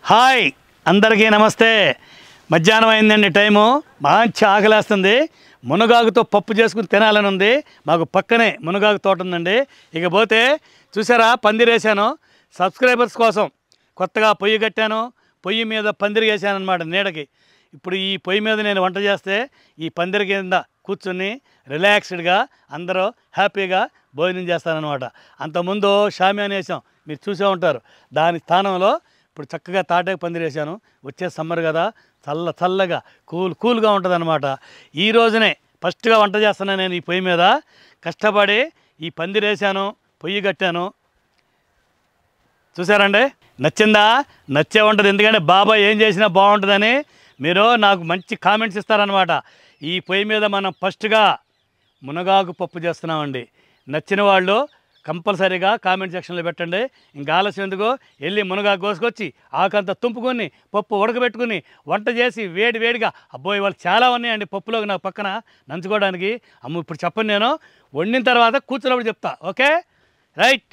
Hi అందరికీ నమస్తే. మధ్యాహ్నం అయిందండి, టైము మంచి ఆకలేస్తుంది. మునగాకుతో పప్పు చేసుకుని తినాలని ఉంది. మాకు పక్కనే మునగాకు తోట ఉందండి. ఇకపోతే చూసారా, పందిరేసాను సబ్స్క్రైబర్స్ కోసం. కొత్తగా పొయ్యి కట్టాను, పొయ్యి మీద పందిరి వేసాను అనమాట నీడకి. ఇప్పుడు ఈ పొయ్యి మీద నేను వంట చేస్తే ఈ పందిరి కింద కూర్చుని రిలాక్స్డ్గా అందరూ హ్యాపీగా భోజనం చేస్తానన్నమాట. అంతకుముందు షామియానా వేసాం, మీరు చూసే ఉంటారు. దాని స్థానంలో ఇప్పుడు చక్కగా తాటాకు పందిరి వేసాను. వచ్చే సమ్మర్ కదా, చల్లగా కూల్గా ఉంటుంది అనమాట. ఈ రోజునే ఫస్ట్గా వంట చేస్తున్నాను నేను ఈ పొయ్యి మీద. కష్టపడి ఈ పందిరి వేసాను, పొయ్యి కట్టాను. చూసారండి, నచ్చిందా? నచ్చే ఉంటుంది. ఎందుకంటే బాబాయ్ ఏం చేసినా బాగుంటుందని మీరు నాకు మంచి కామెంట్స్ ఇస్తారనమాట. ఈ పొయ్యి మీద మనం ఫస్ట్గా మునగాకు పప్పు చేస్తున్నామండి. నచ్చిన వాళ్ళు కంపల్సరీగా కామెంట్ సెక్షన్లో పెట్టండి. ఇంకా ఆలస్యం ఎందుకు, వెళ్ళి మునగాకు కోసుకొచ్చి ఆకంతా తుంపుకొని పప్పు ఉడకబెట్టుకుని వంట చేసి వేడిగా, అబ్బోయ్ వాళ్ళు చాలా ఉన్నాయండి పప్పులోకి నాకు పక్కన నంచుకోవడానికి. అమ్మ ఇప్పుడు చెప్పండి, నేను వండిన తర్వాత కూర్చున్నప్పుడు చెప్తా. Okay, right.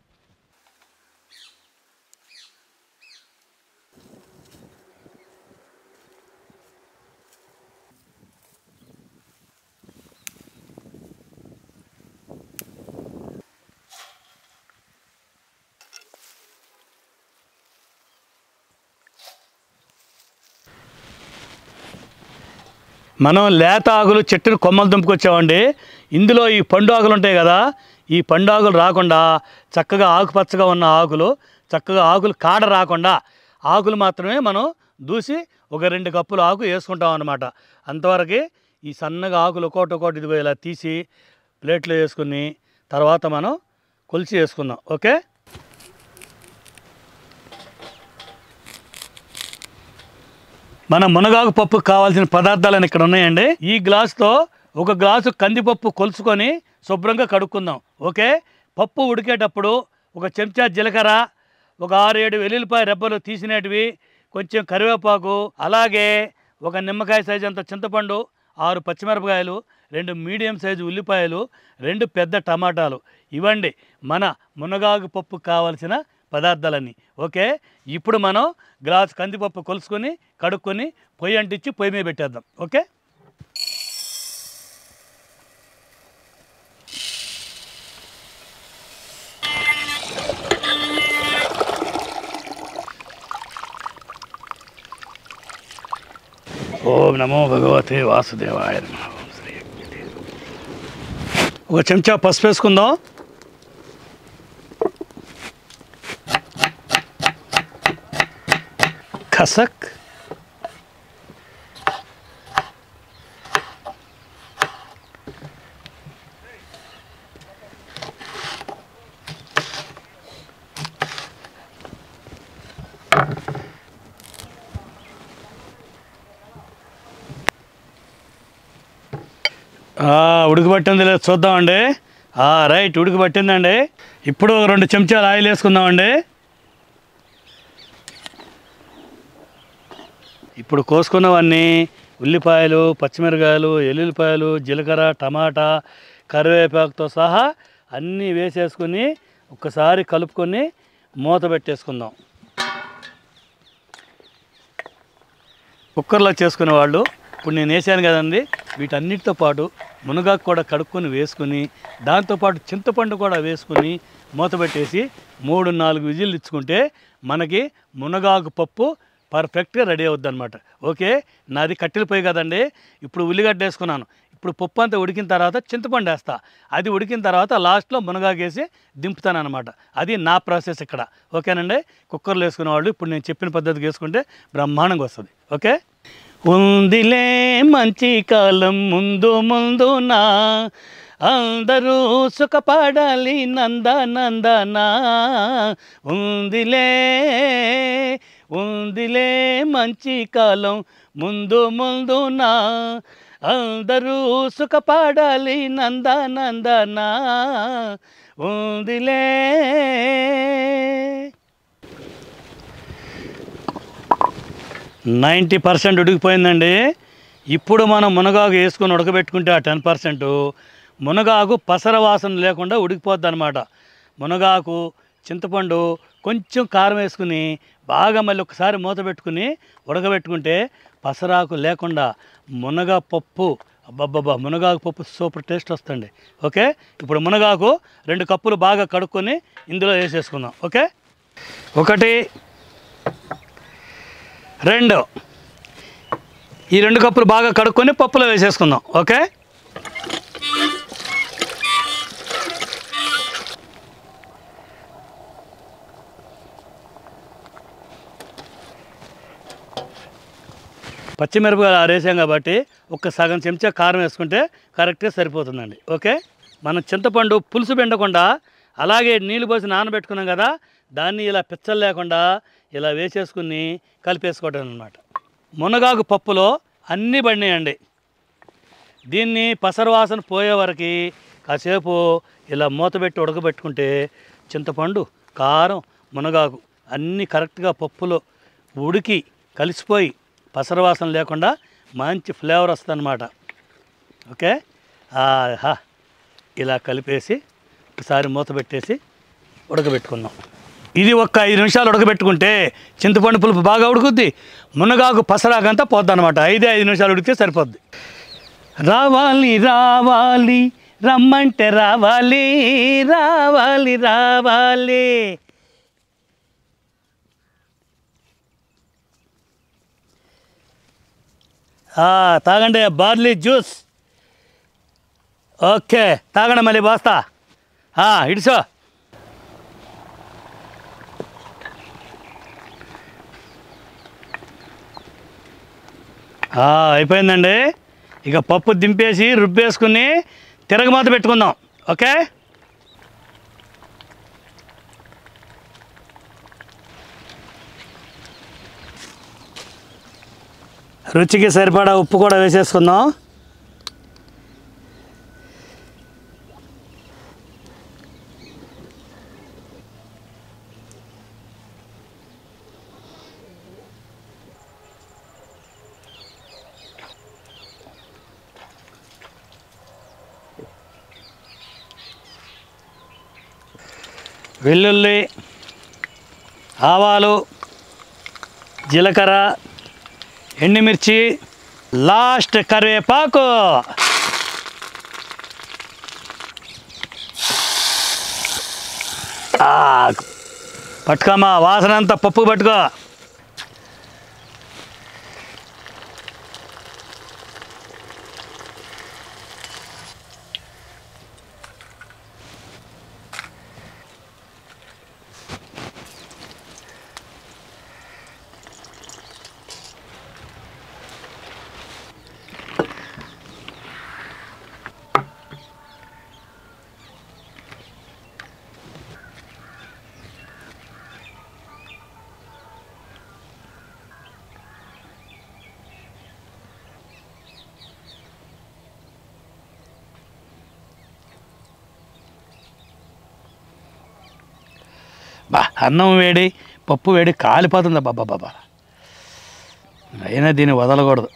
మనం లేత ఆకులు చెట్టును కొమ్మలు దుంపుకొచ్చామండి. ఇందులో ఈ పండు ఆకులు ఉంటాయి కదా, ఈ పండు ఆకులు రాకుండా చక్కగా ఆకుపచ్చగా ఉన్న ఆకులు, చక్కగా ఆకులు కాడ రాకుండా ఆకులు మాత్రమే మనం దూసి ఒక 2 కప్పులు ఆకు వేసుకుంటాం అన్నమాట. అంతవరకు ఈ సన్నగా ఆకులు ఒక్కొక్కటి ఇదిగో ఇలా తీసి ప్లేట్లో వేసుకుని తర్వాత మనం కొలిచి వేసుకుందాం. ఓకే, మన మునగాకు పప్పుకు కావాల్సిన పదార్థాలను ఇక్కడ ఉన్నాయండి. ఈ గ్లాసుతో 1 గ్లాసు కందిపప్పు కొలుచుకొని శుభ్రంగా కడుక్కుందాం. ఓకే, పప్పు ఉడికేటప్పుడు 1 చెంచా జీలకర్ర, ఒక 6-7 వెల్లుల్లిపాయ రెబ్బలు తీసినటివి, కొంచెం కరివేపాకు, అలాగే 1 నిమ్మకాయ సైజు అంత చింతపండు, 6 పచ్చిమిరపకాయలు, 2 మీడియం సైజు ఉల్లిపాయలు, 2 పెద్ద టమాటాలు. ఇవ్వండి మన మునగాకు పప్పుకు కావాల్సిన పదార్థాలన్నీ. ఓకే, ఇప్పుడు మనం గ్లాస్ కందిపప్పు కొలుసుకొని కడుక్కొని పొయ్యి అంటించి పొయ్యి మీద పెట్టేద్దాం. ఓకే, ఓం నమో భగవతే వాసుదేవాయ నమః. 1 చెంచా పసుపు వేసుకుందాం. ఖసక్, ఉడకబట్టింది లేదు చూద్దామండి. రైట్, ఉడకబట్టిందండి. ఇప్పుడు 2 చెంచాలు ఆయిల్ వేసుకుందామండి. ఇప్పుడు కోసుకున్నవన్నీ ఉల్లిపాయలు, పచ్చిమిరకాయలు, ఎల్లుల్లిపాయలు, జీలకర్ర, టమాటా, కరివేపాకుతో సహా అన్నీ వేసేసుకుని ఒక్కసారి కలుపుకొని మూత పెట్టేసుకుందాం. కుక్కర్లో చేసుకునే వాళ్ళు ఇప్పుడు నేను వేసాను కదండి, వీటన్నిటితో పాటు మునగాకు కూడా కడుక్కొని వేసుకుని దాంతోపాటు చింతపండు కూడా వేసుకుని మూత పెట్టేసి 3-4 విజిల్లు ఇచ్చుకుంటే మనకి మునగాకు పప్పు పర్ఫెక్ట్గా రెడీ అవుద్ది అనమాట. ఓకే, నాది కట్టెల పొయ్యి కదండి. ఇప్పుడు ఉల్లిగడ్డ వేసుకున్నాను. ఇప్పుడు పప్పు అంతా ఉడికిన తర్వాత చింతపండు వేస్తా. అది ఉడికిన తర్వాత లాస్ట్లో మునగాకు వేసి దింపుతాను అనమాట. అది నా ప్రాసెస్ ఇక్కడ. ఓకేనండి, కుక్కర్లో వేసుకునే వాళ్ళు ఇప్పుడు నేను చెప్పిన పద్ధతికి వేసుకుంటే బ్రహ్మాండంగా వస్తుంది. ఓకే, ఉందిలే మంచి కాలం ముందునా, అందరూ సుఖపడాలి నందనా. ఉందిలే మంచి కాలం ముందునా, అందరూ సుఖపడాలి నందనా. ఉందిలే. 90% ఉడికిపోయిందండి. ఇప్పుడు మనం మునగాకు వేసుకొని ఉడకబెట్టుకుంటే ఆ 10% మునగాకు పసర వాసన లేకుండా ఉడికిపోద్ది అనమాట. మునగాకు చింతపండు కొంచెం కారం వేసుకుని బాగా మళ్ళీ ఒకసారి మూత పెట్టుకుని ఉడకబెట్టుకుంటే పసరాకు లేకుండా మునగా పప్పు, అబ్బబ్బబ్బా, మునగాకు పప్పు సూపర్ టేస్ట్ వస్తుంది. ఓకే, ఇప్పుడు మునగాకు 2 కప్పులు బాగా కడుక్కొని ఇందులో వేసేసుకుందాం. ఓకే, 1 2 ఈ 2 కప్పులు బాగా కడుక్కొని పప్పులో వేసేసుకుందాం. ఓకే, పచ్చిమిరపకాయలు ఆరేసాం కాబట్టి ఒక సగం చెంచా కారం వేసుకుంటే కరెక్ట్గా సరిపోతుందండి. ఓకే, మనం చింతపండు పులుసు పిండకుండా అలాగే నీళ్ళు పోసి నానబెట్టుకున్నాం కదా, దాన్ని ఇలా పిచ్చలు లేకుండా ఇలా వేసేసుకుని కలిపేసుకోవడం అనమాట. మునగాకు పప్పులో అన్నీ పడినాయండి. దీన్ని పసరవాసన పోయే వరకు కాసేపు ఇలా మూతబెట్టి ఉడకబెట్టుకుంటే చింతపండు, కారం, మునగాకు అన్నీ కరెక్ట్గా పప్పులో ఉడికి కలిసిపోయి పసరవాసన లేకుండా మంచి ఫ్లేవర్ వస్తుంది అన్నమాట. ఓకే, ఇలా కలిపేసి ఒకసారి మూత పెట్టేసి ఉడకబెట్టుకుందాం. ఇది ఒక 5 నిమిషాలు ఉడకబెట్టుకుంటే చింతపండు పులుపు బాగా ఉడుకుద్ది, మునగాకు పసరాకంతా పోద్ది అనమాట. 5 నిమిషాలు ఉడికితే సరిపోద్ది. రావాలి రావాలి రమ్మంటే రావాలి, రావాలి రావాలి. తాగండి బార్లీ జ్యూస్. ఓకే, తాగండి, మళ్ళీ పోస్తా. ఇడిసో. అయిపోయిందండి. ఇక పప్పు దింపేసి రుబ్బేసుకుని తిరగమాత పెట్టుకుందాం. ఓకే, రుచికి సరిపడా ఉప్పు కూడా వేసేసుకుందాం. వెల్లుల్లి, ఆవాలు, జీలకర్ర, ఎండుమిర్చి, లాస్ట్ కరివేపాకు. పట్టుకోమా, వాసన అంతా పప్పు పట్టుకో. అన్నం వేడి, పప్పు వేడి, కాలిపోతుంది. బాబా, అయినా దీన్ని వదలకూడదు.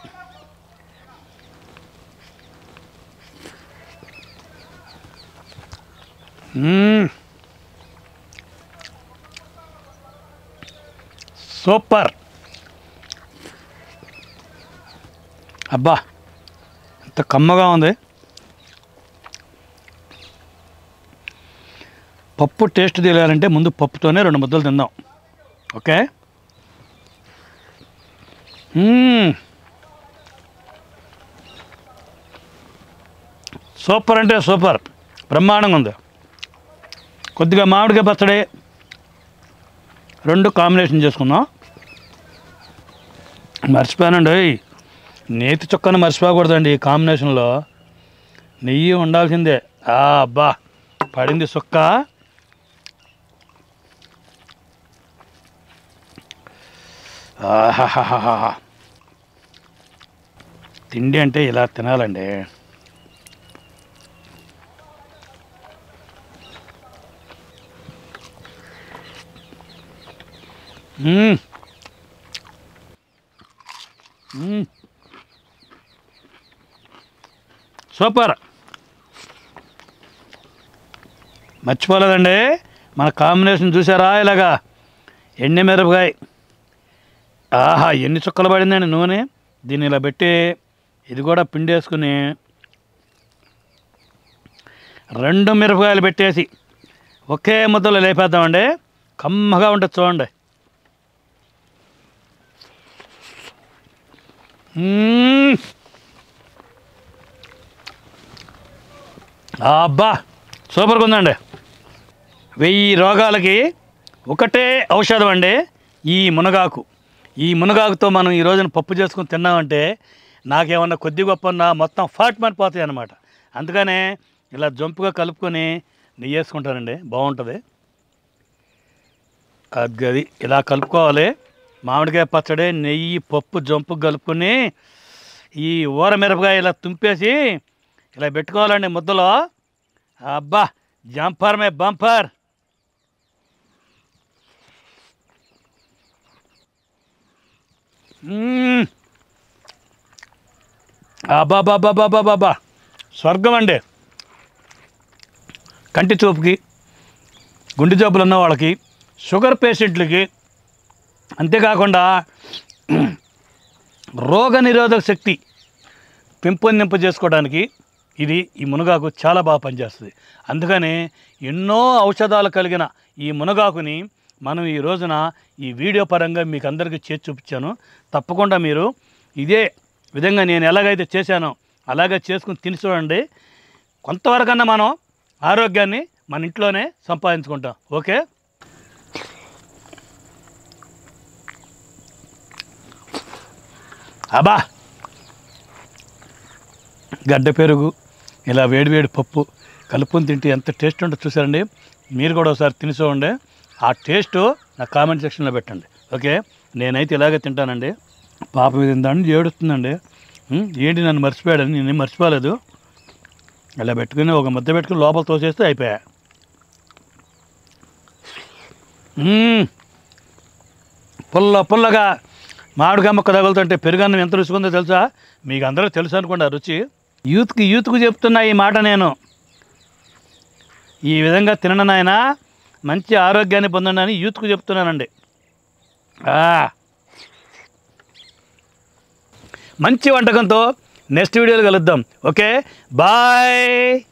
సూపర్. అబ్బా, ఎంత కమ్మగా ఉంది. పప్పు టేస్ట్ తెలియాలంటే ముందు పప్పుతోనే 2 ముద్దలు తిందాం. ఓకే, సూపర్ అంటే సూపర్, బ్రహ్మాండంగా ఉంది. కొద్దిగా మామిడికాయ పచ్చడి 2 కాంబినేషన్ చేసుకుందాం. మర్చిపోయానండి, నేతి చుక్కను మర్చిపోకూడదండి. ఈ కాంబినేషన్లో నెయ్యి ఉండాల్సిందే. అబ్బా, పడింది సుక్క. తిండి అంటే ఇలా తినాలండి. సూపర్. మర్చిపోలేదండి, మన కాంబినేషన్ చూసారా ఇలాగా ఎండుమిరపకాయ. ఆహా ఎన్ని చుక్కలు పడిందండి నూనె. దీన్ని ఇలా పెట్టి ఇది కూడా పిండేసుకుని 2 మిరపకాయలు పెట్టేసి ఒకే ముద్దలో లేపేద్దామండి. కమ్మగా ఉంటుంది చూడండి. అబ్బా సూపర్గా ఉందండి. 1000 రోగాలకి ఒకటే ఔషధం అండి ఈ మునగాకు. ఈ మునగాకుతో మనం ఈ రోజున పప్పు చేసుకుని తిన్నామంటే నాకేమన్నా కొద్ది గొప్ప మొత్తం ఫాట్ మరిపోతాయి అన్నమాట. అందుకనే ఇలా జంపుగా కలుపుకొని నెయ్యి వేసుకుంటానండి, బాగుంటుంది. అది ఇలా కలుపుకోవాలి. మామిడికాయ పచ్చడి నెయ్యి పప్పు జంపు కలుపుకొని ఈ ఊరమిరపకాయ ఇలా తుంపేసి ఇలా పెట్టుకోవాలండి ముద్దలో. అబ్బా జంపర్ మే బంపర్. అబ్బాబాబాబాబాబా స్వర్గం అండి. కంటి చూపుకి, గుండె జబ్బులు ఉన్న వాళ్ళకి, షుగర్ పేషెంట్లకి, అంతేకాకుండా రోగ నిరోధక శక్తి పెంపొందింప చేసుకోవడానికి ఈ మునగాకు చాలా బాగా పనిచేస్తుంది. అందుకని ఎన్నో ఔషధాలు కలిగిన ఈ మునగాకుని మనం ఈ రోజున ఈ వీడియో పరంగా మీకు అందరికీ చేసి చూపించాను. తప్పకుండా మీరు ఇదే విధంగా నేను ఎలాగైతే చేశానో అలాగే చేసుకుని తిని చూడండి. కొంతవరకన్నా మనం ఆరోగ్యాన్ని మన ఇంట్లోనే సంపాదించుకుంటాం. ఓకే. అబ్బా గడ్డ పెరుగు ఇలా వేడివేడి పప్పు కలుపుకొని తింటే ఎంత టేస్ట్ ఉంటుందో చూసారండి. మీరు కూడా ఒకసారి తిని చూడండి. ఆ టేస్ట్ నా కామెంట్ సెక్షన్లో పెట్టండి. ఓకే. నేనైతే ఇలాగే తింటానండి. పాప మీద దాన్ని ఏడుస్తుందండి. ఏంటి నన్ను మర్చిపోయాడని. నేనేం మర్చిపోలేదు. ఇలా పెట్టుకుని ఒక ముద్ద పెట్టుకుని లోపల తోసేస్తే అయిపోయా. పుల్లగా మామిడికాయ ముక్క తగులుతుంటే పెరుగన్నం ఎంత రుచిగా తెలుసా? మీకు అందరూ తెలుసు అనుకోండి ఆ రుచి. యూత్కు చెప్తున్నా ఈ మాట నేను. ఈ విధంగా తినడం నాయన మంచి ఆరోగ్యాన్ని పొందండి అని యూత్కు చెప్తున్నానండి. మంచి వంటకంతో నెక్స్ట్ వీడియోలో కలుద్దాం. Okay bye.